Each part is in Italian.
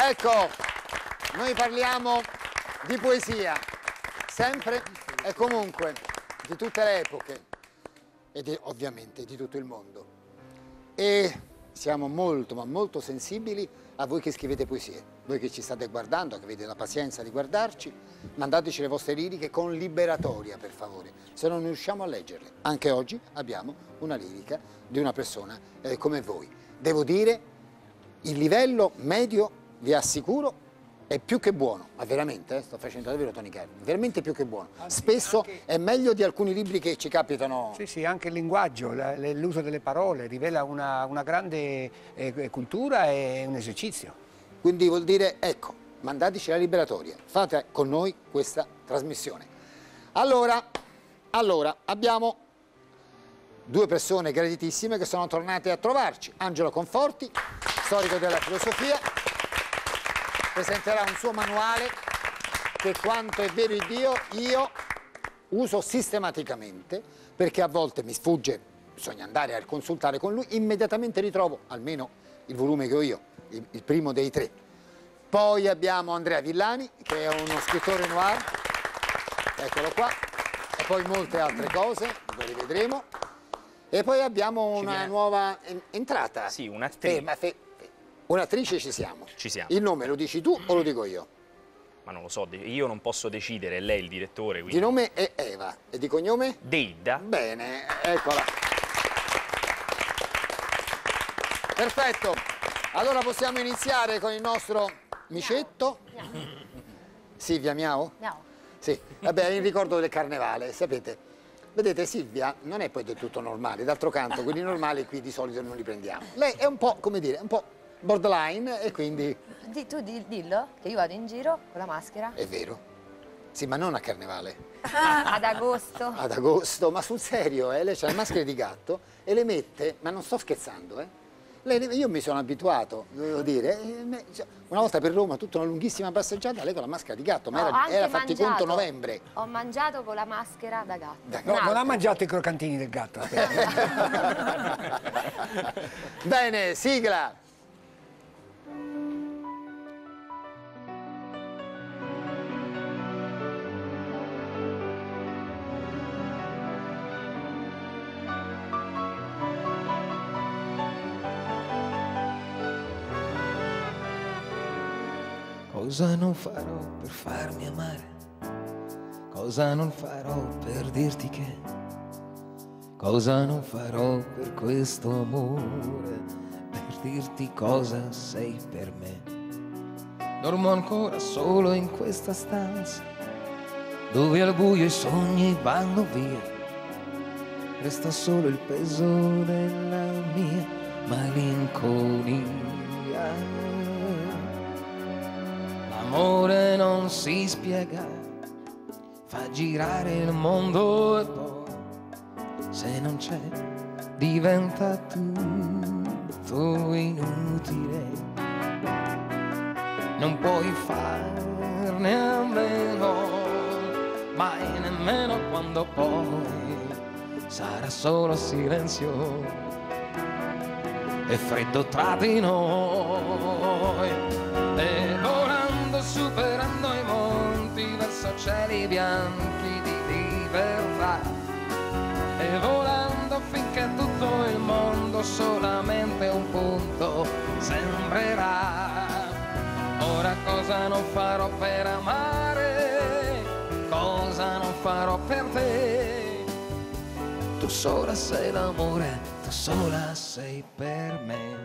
Ecco, noi parliamo di poesia, sempre e comunque, di tutte le epoche e ovviamente di tutto il mondo. E siamo molto, ma molto sensibili a voi che scrivete poesie, voi che ci state guardando, che avete la pazienza di guardarci, mandateci le vostre liriche con liberatoria, per favore, se non riusciamo a leggerle. Anche oggi abbiamo una lirica di una persona come voi. Devo dire, il livello medio, vi assicuro, è più che buono, ma veramente, sto facendo davvero tonicare, veramente più che buono. Spesso è meglio di alcuni libri che ci capitano. Sì, sì, anche il linguaggio, l'uso delle parole rivela una grande cultura e un esercizio. Quindi vuol dire, ecco, mandateci la liberatoria, fate con noi questa trasmissione. Allora, abbiamo due persone graditissime che sono tornate a trovarci. Angelo Conforti, storico della filosofia, presenterà un suo manuale che, quanto è vero Dio, io uso sistematicamente, perché a volte mi sfugge, bisogna andare a consultare con lui, immediatamente ritrovo almeno il volume che ho io, il primo dei tre. Poi abbiamo Andrea Villani, che è uno scrittore noir, eccolo qua, e poi molte altre cose, lo rivedremo. E poi abbiamo una nuova entrata. Sì, un'attrice. Un'attrice ci siamo. Ci siamo. Il nome lo dici tu o lo dico io? Ma non lo so, io non posso decidere, è lei il direttore. Quindi... Di nome è Eva e di cognome? Deida. Bene, eccola. Perfetto. Allora possiamo iniziare con il nostro micetto. Silvia Miao? Miao. Sì, vabbè, il ricordo del carnevale, sapete. Vedete, Silvia non è poi del tutto normale, d'altro canto quelli normali qui di solito non li prendiamo. Lei è un po', come dire, un po' borderline e quindi... Dillo, che io vado in giro con la maschera. È vero. Sì, ma non a carnevale. Ad agosto. Ad agosto, ma sul serio, lei c'ha le maschere di gatto e le mette, ma non sto scherzando, io mi sono abituato, devo dire, una volta per Roma, tutta una lunghissima passeggiata, lei con la maschera di gatto, ma era fatti conto novembre. Ho mangiato con la maschera da gatto. No, non ha mangiato i croccantini del gatto. Bene, sigla. Cosa non farò per farmi amare? Cosa non farò per dirti che? Cosa non farò per questo amore? Per dirti cosa sei per me. Dormo ancora solo in questa stanza, dove al buio i sogni vanno via. Resta solo il peso della mia malinconia. L'amore non si spiega, fa girare il mondo e poi, se non c'è, diventa tutto inutile. Non puoi farne a meno, mai nemmeno quando poi sarà solo silenzio e freddo tra di noi. E volando, superando i monti verso cieli bianchi di libertà, e volando finché tutto il mondo solamente un punto sembrerà. Ora cosa non farò per amare, cosa non farò per te. Tu sola sei l'amore, tu sola sei per me.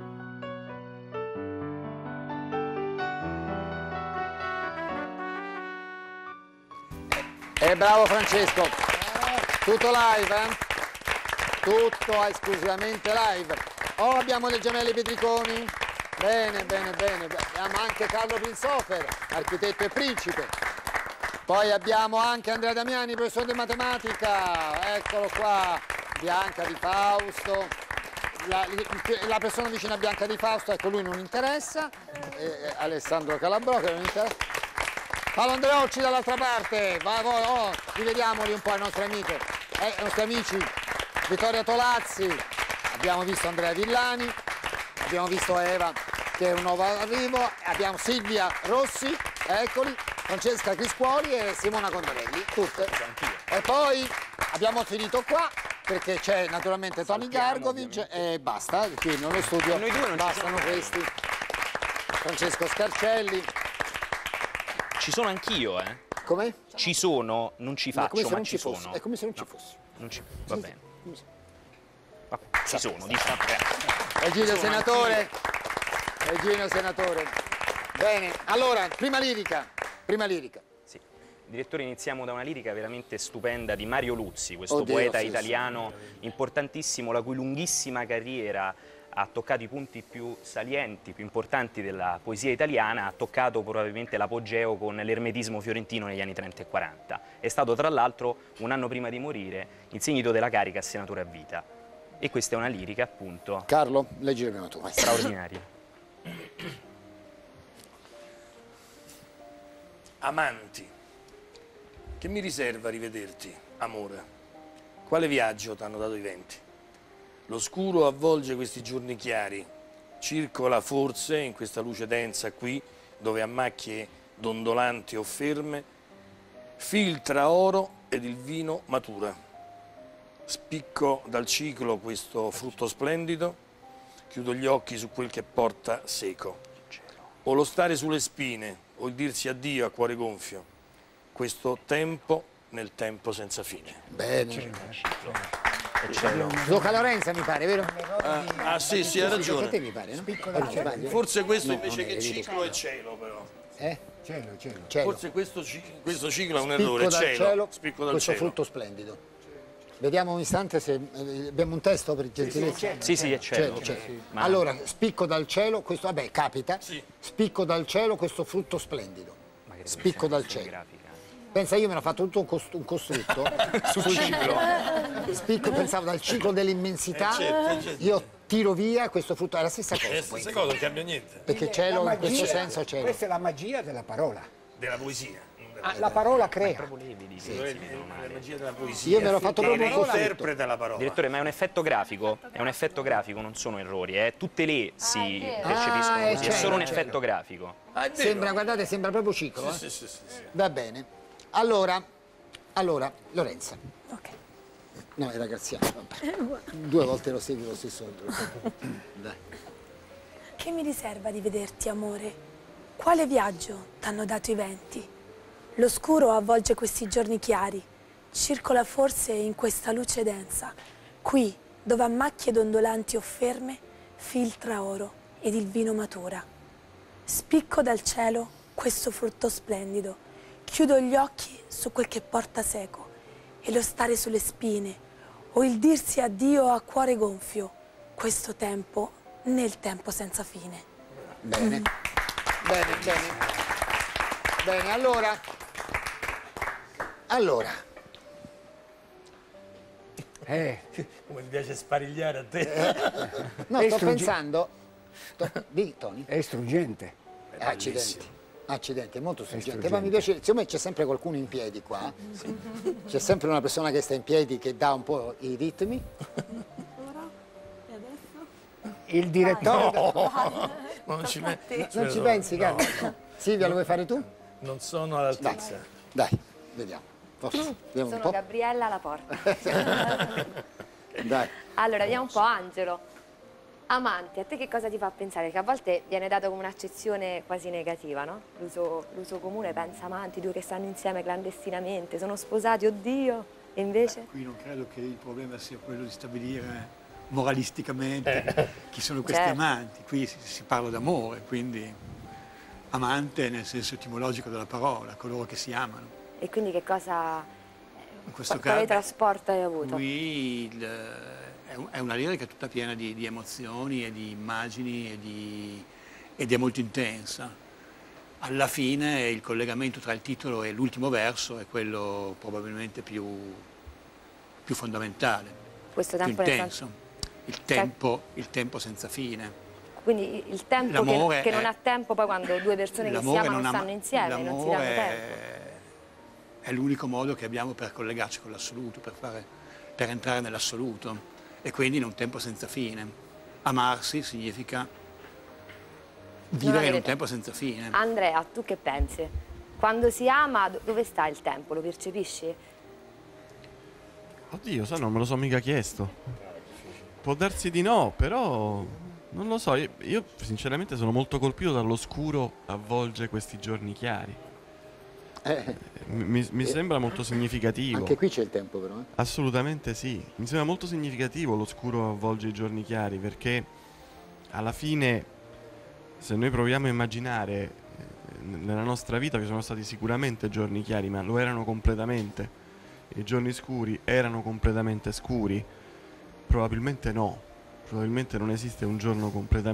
Bravo Francesco, tutto live, tutto esclusivamente live. Oh, abbiamo le gemelle Pietriconi, bene, bene, bene, abbiamo anche Carlo Pinsofer, architetto e principe. Poi abbiamo anche Andrea Damiani, professore di matematica, eccolo qua, Bianca Di Fausto, la persona vicina a Bianca Di Fausto, ecco lui non interessa, Alessandro Calabrò che non interessa. Paolo Andreocci dall'altra parte, rivediamoli un po' ai nostri amici, Vittoria Tolazzi, abbiamo visto Andrea Villani, abbiamo visto Eva che che è un nuovo arrivo, abbiamo Silvia Rossi, eccoli, Francesca Criscuoli e Simona Condorelli, tutte. E poi abbiamo finito qua perché c'è naturalmente Tony Gargovic e basta, qui nello studio Noi due non bastano questi. Francesco Scarcelli. Ci sono anch'io, Come? Ci sono, non ci Ma come faccio, se ma non ci ci fosse. sono. È come se non ci fosse. Non ci... Va bene. Vabbè, ci sono, Eugenio Senatore. Eugenio Senatore. Bene, allora, prima lirica. Sì. Direttore, iniziamo da una lirica veramente stupenda di Mario Luzzi, questo Oddio, poeta sì, italiano importantissimo, la cui lunghissima carriera ha toccato i punti più salienti, più importanti della poesia italiana, ha toccato probabilmente l'apogeo con l'ermetismo fiorentino negli anni 30 e 40. È stato tra l'altro, un anno prima di morire, insignito della carica a senatore a vita. E questa è una lirica, appunto, Carlo, leggi prima tu. straordinaria. Amanti, che mi riserva rivederti, amore? Quale viaggio t'hanno dato i venti? L'oscuro avvolge questi giorni chiari, circola forse in questa luce densa qui, dove a macchie dondolanti o ferme, filtra oro ed il vino matura. Spicco dal ciclo questo frutto splendido, chiudo gli occhi su quel che porta seco. O lo stare sulle spine, o il dirsi addio a cuore gonfio. Questo tempo nel tempo senza fine. Bene. Luca Lorenza mi pare, vero? Ah sì, sì, ha A te ragione. mi pare, no? Forse questo No, invece non che è ciclo è cielo, però. Cielo. Cielo. Forse questo ciclo è un Spicco errore, dal cielo. Spicco dal questo cielo. frutto splendido. Vediamo un istante se abbiamo un testo per gentilezza. Sì, è cielo. Ma- Allora, spicco dal cielo, questo vabbè capita. Sì. Spicco dal cielo questo frutto splendido. Ma che Spicco dal cielo. grafica. Pensa, io me l'ho fatto tutto un costrutto sul ciclo. Spicco, pensavo dal ciclo dell'immensità. certo. Io tiro via questo frutto, è la stessa cosa. È la stessa cosa, non cambia niente. Perché cielo in questo senso cielo. Questa è la magia della parola. Della poesia. La parola crea. Proprio lievidi, La magia della poesia. Io me l'ho fatto Che proprio un costrutto. interpreta la parola. Direttore, ma è un effetto grafico, non sono errori, tutte le si vero. percepiscono Ah, così, è certo, solo un certo. effetto grafico. Ah, è vero. Sembra, guardate, sembra proprio ciclo. Sì, sì. Va bene. Allora, Lorenza. Ok. No, era Graziano. Vabbè. 2 volte lo segui lo stesso. Dai. Che mi riserva di vederti, amore? Quale viaggio t'hanno dato i venti? L'oscuro avvolge questi giorni chiari, circola forse in questa luce densa, qui, dove a macchie dondolanti o ferme, filtra oro ed il vino matura. Spicco dal cielo questo frutto splendido, chiudo gli occhi su quel che porta seco, e lo stare sulle spine, o il dirsi addio a cuore gonfio, questo tempo nel tempo senza fine. Bene. Bene, allora. Come ti piace sparigliare a te. No, sto pensando. Di Tony. È struggente. Accidenti, è molto struggente. Ma mi piace, secondo me c'è sempre qualcuno in piedi qua. C'è sempre una persona che sta in piedi che dà un po' i ritmi. Il direttore... Non ci Non ci pensi, caro? Silvia, lo vuoi fare tu? Non sono all'altezza. Dai, vediamo. Forse. Vediamo un Sono po'. Gabriella alla porta. Dai. Allora, vediamo un po', Angelo. Amanti, a te che cosa ti fa pensare? Che a volte viene dato come un'accezione quasi negativa, no? L'uso comune pensa amanti, 2 che stanno insieme clandestinamente, sono sposati, oddio, e invece? Qui non credo che il problema sia quello di stabilire moralisticamente chi sono questi Certo. amanti. Qui si parla d'amore, quindi amante nel senso etimologico della parola, coloro che si amano. E quindi che cosa, In questo quale caso trasporto hai avuto? qui è una lirica tutta piena di emozioni e di immagini ed è molto intensa. Alla fine il collegamento tra il titolo e l'ultimo verso è quello probabilmente più fondamentale, Questo più tempo nel intenso. Il tempo senza fine. Quindi il tempo L'amore che non è- ha tempo poi quando 2 persone che si L'amore amano non ha- stanno insieme, non si danno l'amore tempo. è l'unico modo che abbiamo per collegarci con l'assoluto, per entrare nell'assoluto, e quindi in un tempo senza fine. Amarsi significa vivere in un tempo senza fine. Andrea, tu che pensi? Quando si ama, dove sta il tempo? Lo percepisci? Oddio, sai, non me lo so mica chiesto. Può darsi di no, però non lo so. Io sinceramente sono molto colpito dall'oscuro avvolge questi giorni chiari. Mi sembra molto significativo. Anche qui c'è il tempo però. Assolutamente sì. Mi sembra molto significativo l'oscuro avvolge i giorni chiari, perché alla fine, se noi proviamo a immaginare, nella nostra vita ci sono stati sicuramente giorni chiari, ma lo erano completamente. I giorni scuri erano completamente scuri? Probabilmente no. Probabilmente non esiste un giorno completamente